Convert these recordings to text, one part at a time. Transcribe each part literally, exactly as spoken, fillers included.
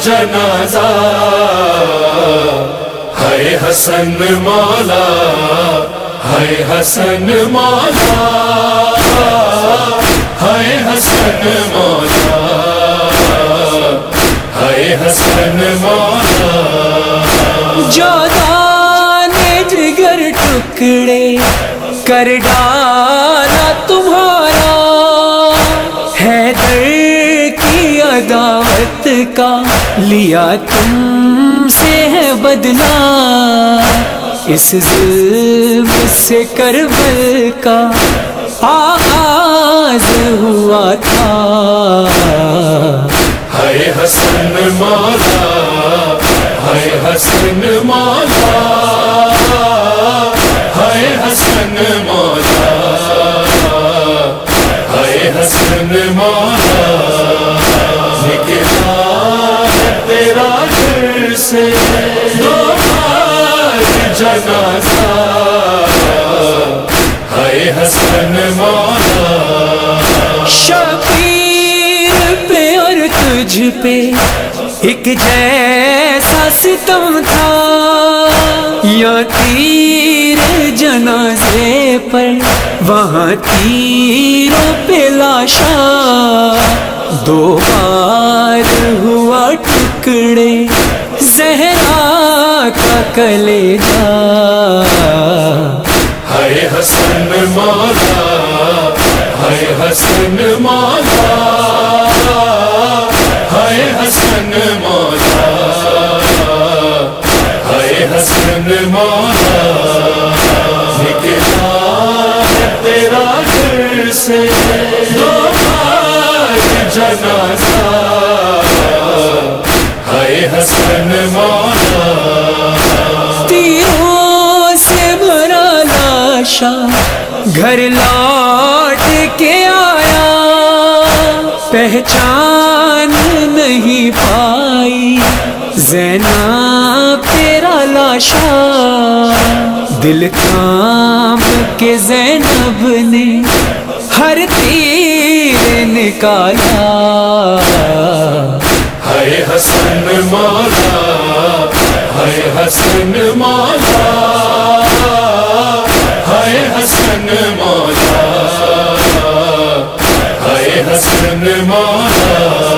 جنازہ ہے حسن مولا، ہے حسن مولا، ہے حسن مولا، ہے حسن مولا۔ جودان جگر ٹکڑے کر ڈالا تمہارا، حیدر کی عداوت کا لیا تم سے ہے بدلہ، اس ظلم سے کربل کا آغاز ہوا تھا۔ ہے حسن مولا، ہے حسن مولا، ہے حسن مولا، ہے حسن مولا۔ نکلا ہے تیرا گھر سے دو بار جنازہ، ہے حسن مولا۔ شبیر پہ اور تجھ پہ ایک جیسا ستم تھا، یا تیر جنازے پر وہاں تیروں پہ لاشا، دو بار ہوا ٹکڑے زہرا کا کلیجہ۔ ہے حسن مولا، ہے حسن مولا، ہے حسن مولا، ہے حسن مولا۔ نکلا ہے تیرا گھر سے دو بار جنازہ، ہے حسن مولا۔ تیروں سے بھرا لاشا گھر لوٹ کے آیا، پہچان نہیں پائی زینب تیرا لاشا، دل کام کے زینب نے ہر تیر نکالا۔ ہے حسن مولا، ہے حسن مولا، ہے حسن مولا، ہے حسن مولا۔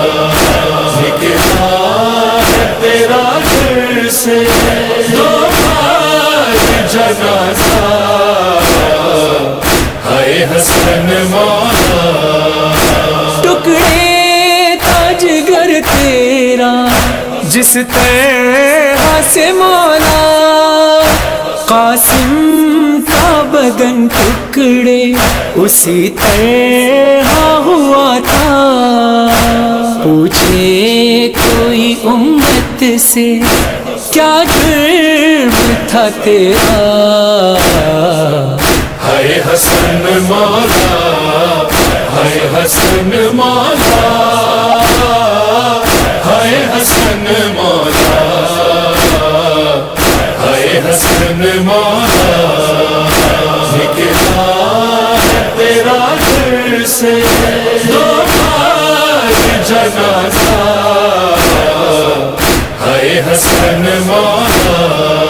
نکلا ہے تیرا گھر سے دو بار جنازہ، ہے حسن مولا۔ ٹکڑے تاج گر تیرا جس طرح سے مولا، قاسم کا بدن ٹکڑے اسی طرح ہوا تھا۔ پوچھے کوئی امت سے کیا جرم تھا تیرا، ہے حسن مولا، ہے حسن مولا، ہے حسن مولا، ہے حسن مولا۔ نکلا ہے تیرا گھر سے دو بار جنازہ، ہے حسن مولا۔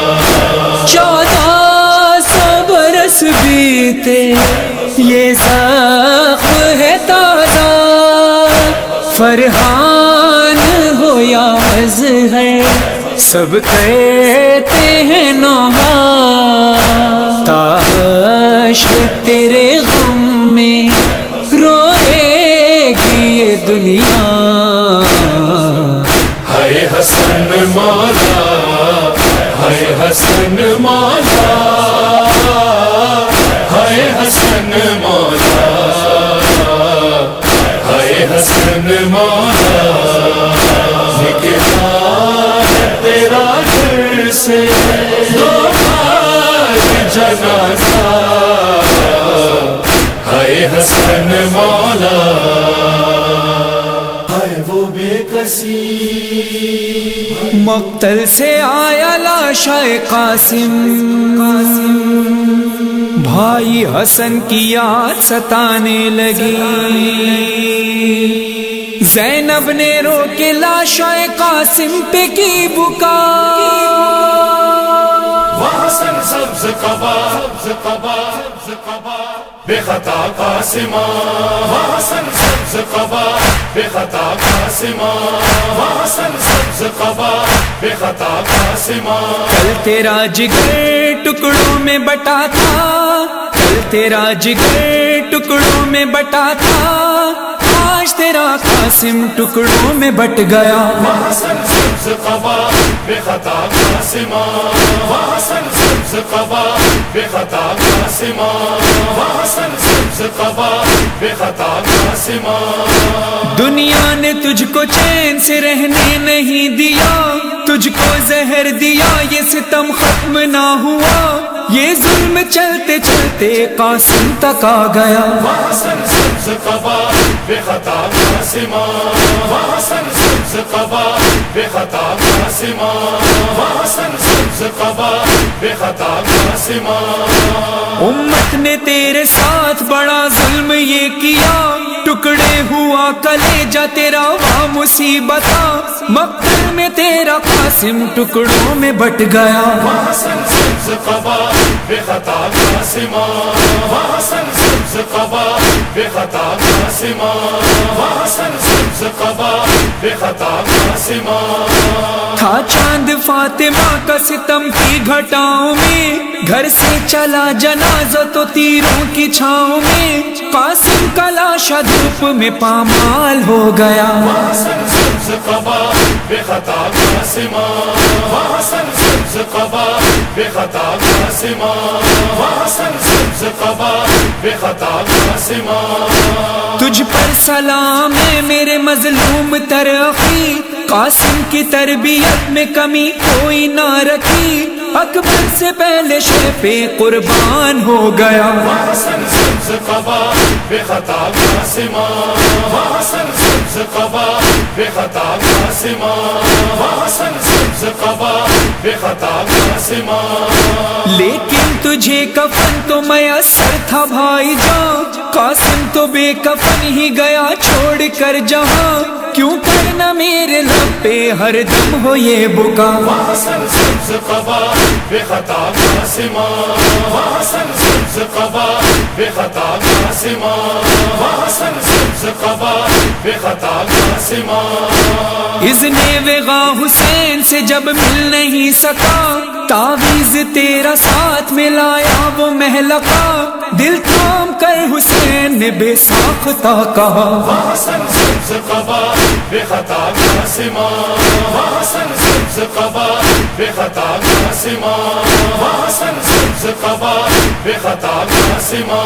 چودہ سو برس بیتے یہ زخم ہے تازہ، فرحان ہو یا مظہر سب کہتے ہیں نوحہ، تاحشر تیرے غم میں روئے گی یہ دنیا۔ ہے حسن مولا، ہے حسن مولا، ہے حسن مولا، ہے حسن مولا۔ نکلا ہے تیرا گھر سے دو بار جنازہ، ہے حسن مولا۔ ہے وہ بے کسی مقتل سے آیا لاشا قاسم، بھائی حسن کی یاد ستانے لگی، زینب نے رو کے لاشائے قاسم پہ کی بکا، حسن سبز قبا سبز قبا سبز قبا بے خطا قاسمہ، حسن سبز قبا بے خطا قاسمہ، حسن سبز قبا بے خطا قاسمہ۔ کل تیرا جگر ٹکڑوں میں بٹا تھا، کل تیرا جگر ٹکڑوں میں بٹا تھا، آج تیرا قاسم ٹکڑوں میں بٹ گیا۔ حسن سبز قبا بے خطا قاسمہ، حسن سبز قبا بے خطا قاسمہ، حسن سبز قبا بے خطا قاسمہ۔ دنیا نے تجھ کو چین سے رہنے نہیں دیا، تجھ کو زہر دیا، یہ ستم ختم نہ ہوا، یہ ظلم چلتے چلتے قاسم تک آ گیا۔ حسن سبز قبا بے خطا قاسمہ، حسن سبز قبا بے خطا قاسمہ، حسن سبز قبا بے خطا قاسمہ۔ امت نے تیرے ساتھ بڑا ظلم یہ کیا، ٹکڑے ہوا کلیجہ تیرا وہاں مصیبتا، مقتل میں تیرا قاسم ٹکڑوں میں بٹ گیا۔ حسن سبز قبا بے خطا قاسمہ، حسن سبز قبا بے خطا قاسمہ، حسن سبز قبا بے خطا قاسمہ۔ تھا چاند فاطمہ کا ستم کی گھٹاؤں میں، گھر سے چلا جنازہ تو تیروں کی چھاؤں میں، قاسم کا لاشا دھوپ میں پامال ہو گیا۔ حسن سبز قبا بے خطا قاسمہ، حسن سبز قبا بے خطا قاسمہ، حسن سبز قبا بے خطا قاسمہ۔ تجھ پر سلام ہے میرے مظلوم تر اخی، قاسم کی تربیت میں کمی کوئی نہ رکھی، اکبر سے پہلے شہ پہ قربان ہو گیا۔ حسن سبز قبا بے خطا قاسمہ، حسن سبز قبا بے خطا قاسمہ، حسن سبز قبا بے خطا قاسمہ۔ لیکن تجھے کفن تو میسر تھا بھائی جان، قاسم تو بے کفن ہی گیا چھوڑ کر جہاں، کیوں کرنا میرے لب پہ ہر دم ہو یہ بکا۔ حسن سبز قبا بے خطا قاسمہ، حسن سبز قبا بے خطا قاسمہ، حسن سبز قبا بے خطا قاسمہ۔ اذن وغا حسین سے جب مل نہیں سکا، تعویذ تیرا ساتھ میں لایا وہ محلقہ، دل تھام کر حسین نے بے ساختہ کہا۔ حسن سبز قبا بے خطا قاسمہ، حسن سبز قبا بے خطا قاسمہ، حسن سبز قبا بے خطا قاسمہ۔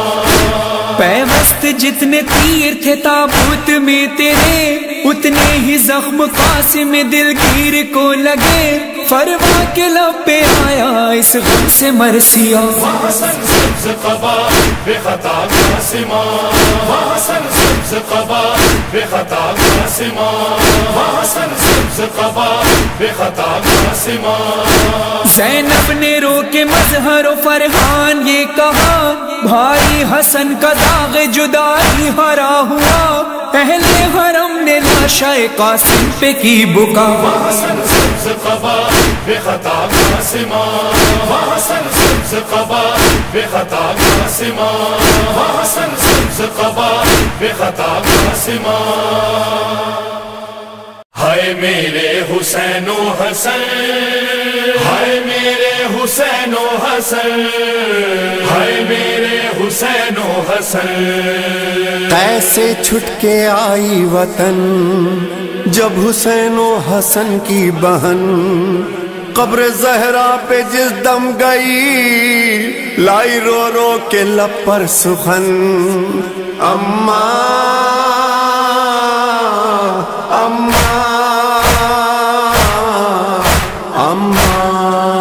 پیوست جتنے تیر تھے تابوت میں تیرے، اتنے ہی زخم قاسم دلگیر کو لگے، فروا کے لب پہ آیا اس غم سے مرثیہ۔ حسن سبز قبا بے خطا قاسمہ، حسن سبز قبا بے خطا قاسمہ، حسن سبز قبا بے خطا قاسمہ۔ زینب نے رو کے مظہر و فرحان یہ کہا، بھائی حسن کا داغ جدائی ہرا ہوا، اہل حرم نے لاشائے قاسم پہ کی بکا۔ حسن سبز قبا بے خطا قاسمہ، حسن سبز قبا بے خطا قاسمہ، حسن سبز قبا بے خطا قاسمہ۔ ہائے میرے حسین و حسن، ہائے میرے حسین و حسن، ہائے میرے حسین و حسن۔ کیسے چھٹ کے آئی وطن جب حسین و حسن کی بہن قبر زہرا پہ جس دم گئی، لائی رو رو کے لب پر سخن، اماں اماں اماں۔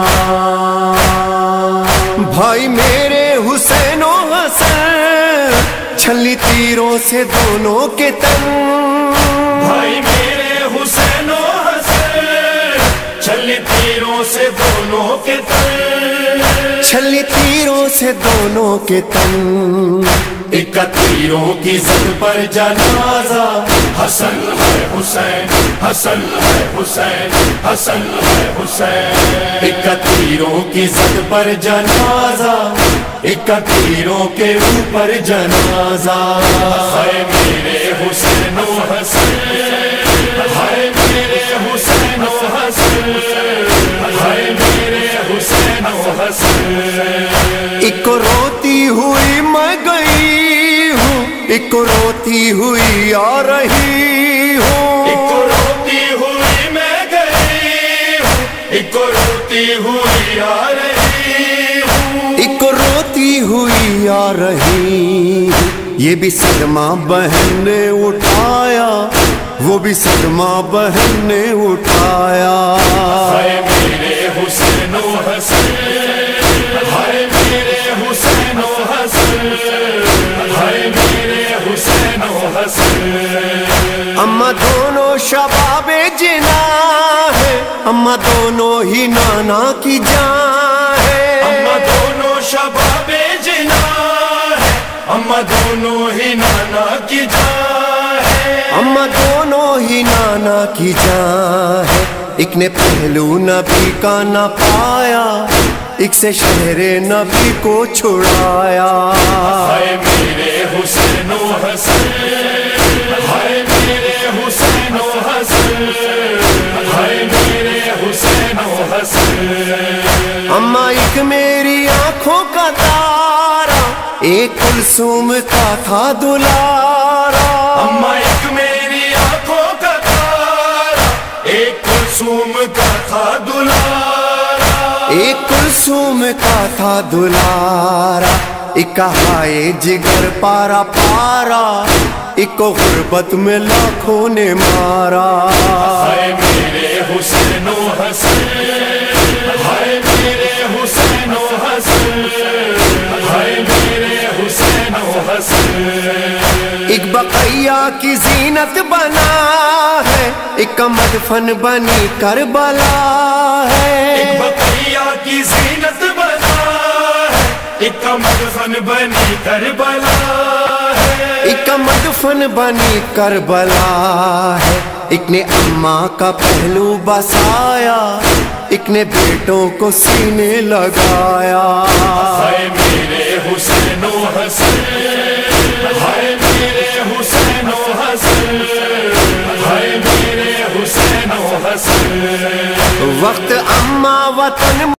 بھائی میرے حسین و حسن چھلی تیروں سے دونوں کے تن، بھائی میرے حسین و حسن چھلی تیروں سے دونوں کے تن، چھلی تیروں سے دونوں کے تن، ایک تیروں کی زد پر جنازہ، حسن ہے حسین، حسن ہے حسین، حسن ہے حسین۔ ایک تیروں کی زد پر جنازہ، ایک تیروں کے اوپر جنازہ، ہے میرے حسین و حسن، ہے میرے حسین و حسن، ہے میرے حسین و حسن۔ ایک روتی ہوئی میں گئی ہوں، ایک روتی ہوئی آ رہی ہوں، ایک روتی ہوئی میں گئی ہوں، ایک روتی ہوئی آ رہی ہوں، ایک روتی ہوئی آ رہی ہوں۔ یہ بھی صدمہ بہن نے اٹھایا، وہ بھی صدمہ بہن نے اٹھایا، ہے میرے حسین و حسن، ہے میرے حسین و حسن، ہے میرے حسین و حسن۔ اما دونوں شباب جنا ہے، اما دونوں ہی نانا کی جان ہے، اما دونوں شباب جنا ہے، اما دونوں ہی نانا کی جان ہے، اما دونوں ہی نانا کی جان ہے۔ ایک نے پہلو نبی کا نہ پایا، ایک سے شہر نبی کو چھڑایا، ہے میرے حسین و حسن، ہے میرے حسین و حسن، ہے میرے حسین و حسن۔ اما ایک میری آنکھوں کا تارا، ایک کلثوم کا تھا دلارا، اما ایک میری آنکھوں کا تارا، ایک کلثوم کا تھا دلارا، ایک کلثوم کا تھا دلارا، ایک ہائے جگر پارا پارا، ایک کو غربت میں لاکھوں نے مارا، ہے میرے حسین و حسن، ہے میرے حسین و حسن، ہے میرے حسین و حسن۔ ایک بقیہ کی زینت بنا ہے، ایک مدفن بنی کربلا ہے، ایک بقیہ کی زینت بنا ہے، ایک مدفن بنی کربلا ہے، ایک مدفن بنی کربلا ہے۔ ایک نے اماں کا پہلو بسایا، ایک نے بیٹوں کو سینے لگایا، ہے میرے حسین و حسن، ہے میرے حسین و حسن، ہے میرے حسین و حسن۔ وقت اماں وطن